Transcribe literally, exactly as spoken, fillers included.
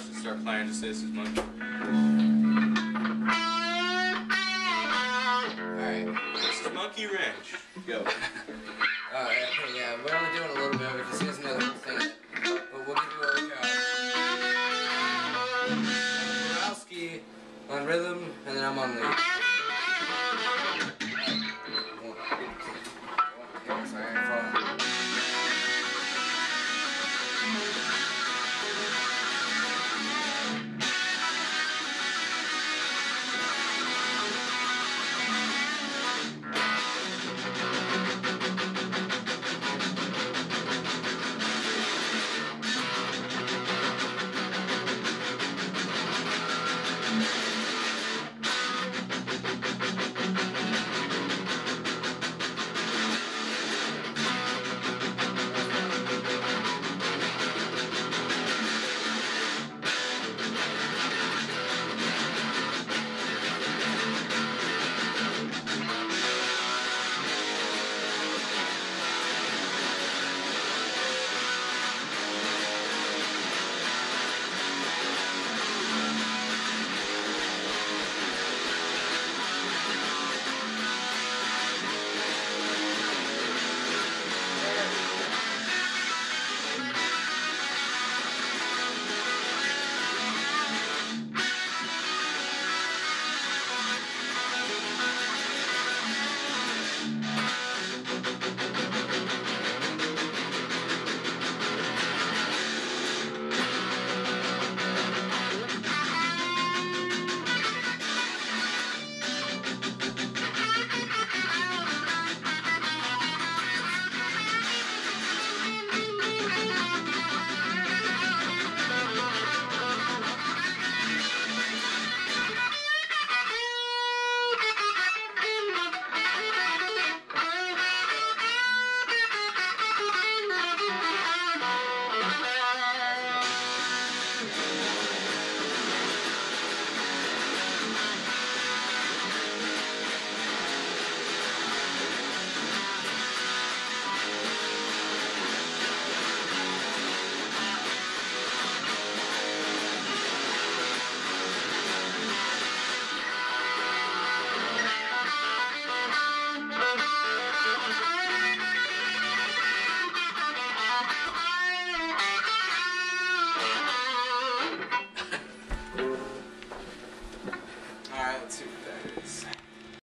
to start playing just this is monkey. Alright. This is monkey wrench. Go. Alright, yeah, we're only doing a little bit, we just guys know the whole thing. But we'll give you a workout. Borowski on rhythm, and then I'm on lead.